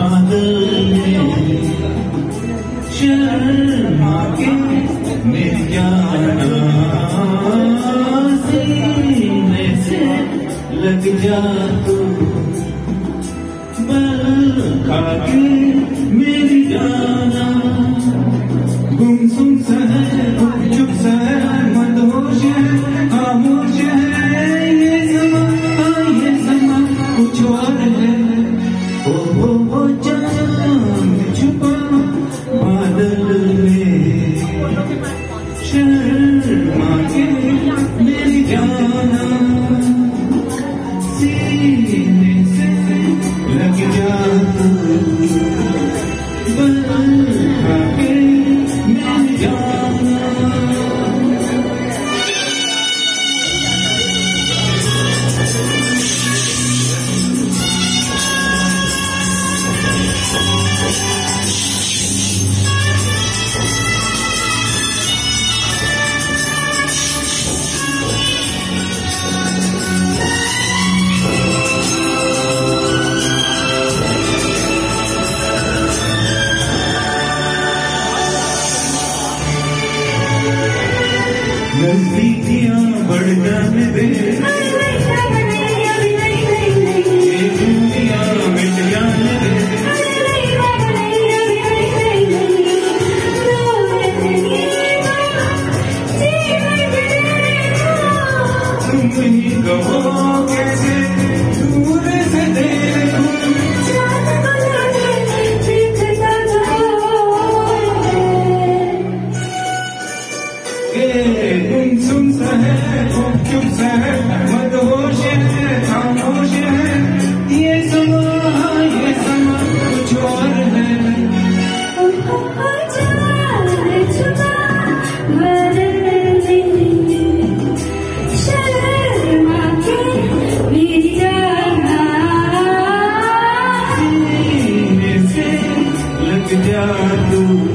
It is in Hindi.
बादल में शर्मा के मेरी जाना सीने से लग जा तू बल खा के मेरी जाना गुमसुम सा है चुप सा है मदहोश है खामोश है ये समा कुछ और है ओ चांद छुपा बादल में शर्मा के मेरी जाना सीने से लग जा तू बल खा के मेरी जाना। नजदीकियां बढ़ जाने दे ये दूरियां मिट जाने दे तुम ही कहो कैसे दूर से देखूं गुमसुम सा है चुप सा है मदहोश है खामोश है ये समा कुछ और है शर्मा के मेरी जाना सीने से लग जा तू